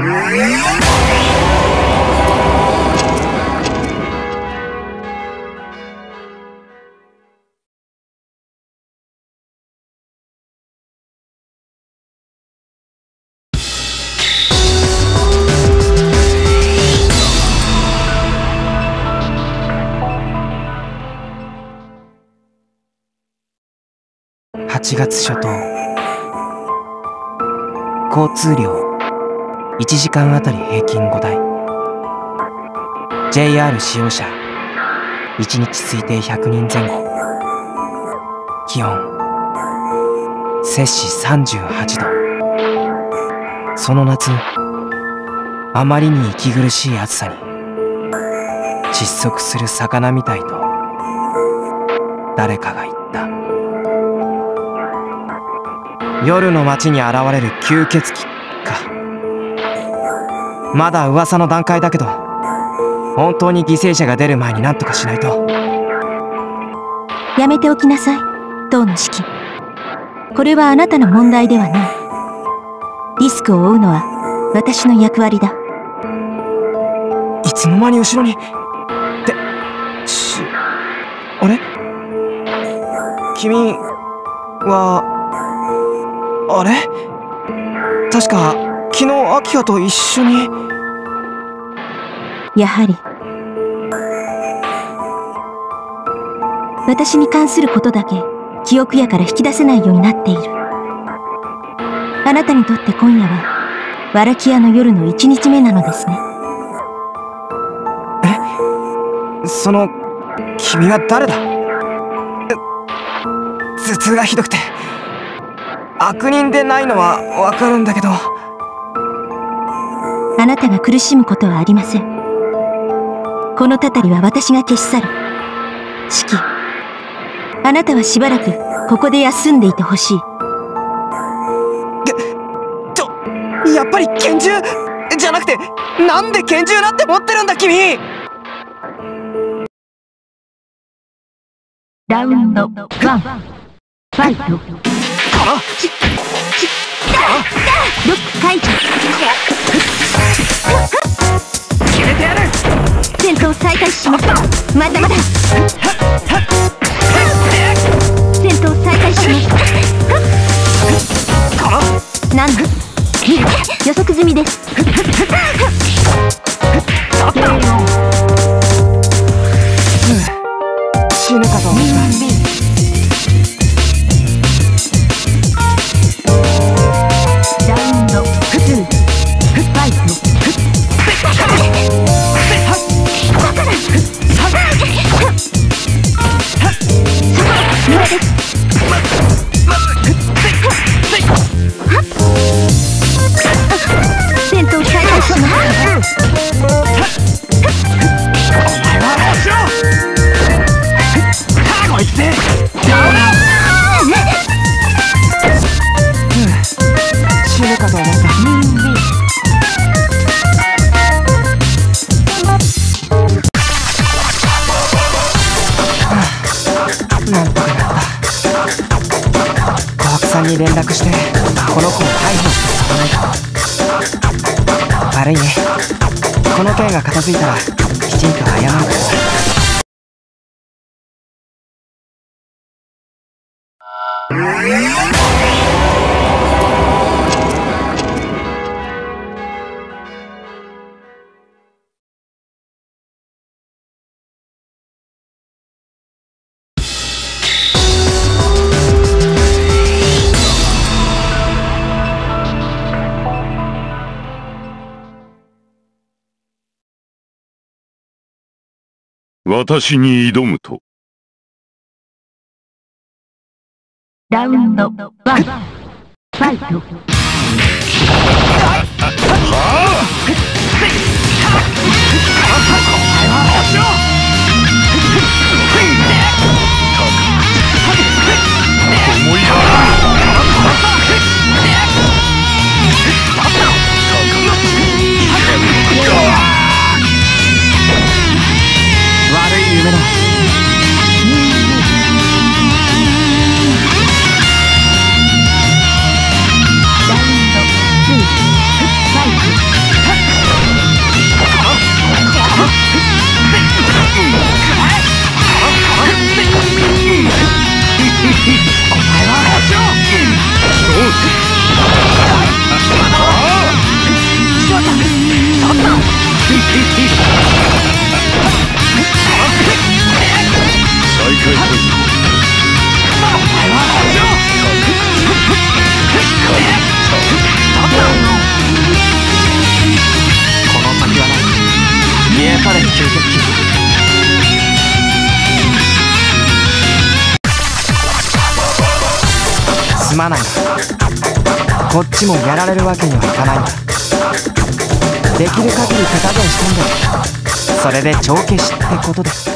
8月初頭、交通量1時間あたり平均5台、 JR 使用者1日推定100人前後、気温摂氏38度。その夏、あまりに息苦しい暑さに窒息する魚みたいと誰かが言った。夜の街に現れる吸血鬼か。まだ噂の段階だけど、本当に犠牲者が出る前に何とかしないと。 やめておきなさい、当の指揮。これはあなたの問題ではない。リスクを負うのは私の役割だ。 いつの間に後ろに。あれ？君はあれ？確か昨日アキラと一緒に。 やはり私に関することだけ記憶やから引き出せないようになっている。あなたにとって今夜はワラキアの夜の1日目なのですね。 君は誰だ？頭痛がひどくて悪人でないのはわかるんだけど。 あなたが苦しむことはありません。このたたりは私が消し去る。シキ、あなたはしばらくここで休んでいてほしい。 やっぱり拳銃じゃなくて、なんで拳銃なんて持ってるんだ君。 ラウンド1、ファイト。ロック解除。 決めてやる。 戦闘再開します。まだまだ。戦闘再開します。なんだ、予測済みです。 死ぬかと思った。 戦闘再開します。 死ぬかと思った。なんとかなった。小白さんに連絡してこの子を逮捕しておかないと。悪いね。この件が片付いたらきちんと謝るからさ。 私に挑むと。 ラウンド1、ファイト。 悪い夢だ。 ラウンド2、ファイト。 まないが、こっちもやられるわけにはいかないんだ。できる限り手加減してんだよ。それで帳消しってことで。